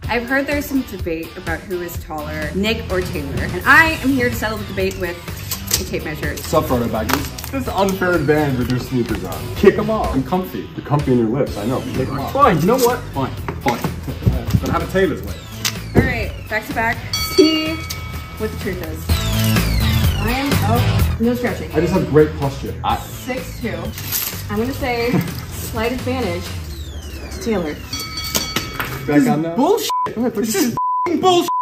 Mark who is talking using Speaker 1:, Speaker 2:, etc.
Speaker 1: I've heard there's some debate about who is taller, Nick or Taylor, and I am here to settle the debate with a tape measure.
Speaker 2: Sup, photo baggies?
Speaker 3: This unfair advantage with your sneakers on. Kick them off.
Speaker 2: I'm comfy.
Speaker 3: You're comfy in your lips, I know. Kick them off.
Speaker 2: Fine, you know what? Fine, fine. But have a Taylor's way.
Speaker 1: All right, back to back. See what the truth is. I am, oh, no stretching.
Speaker 3: I just have great posture.
Speaker 1: 6'2". I'm gonna say slight advantage to Taylor.
Speaker 3: Back on now?
Speaker 2: Bullshit!
Speaker 3: Go ahead, put
Speaker 2: This
Speaker 3: your
Speaker 2: is bullshit!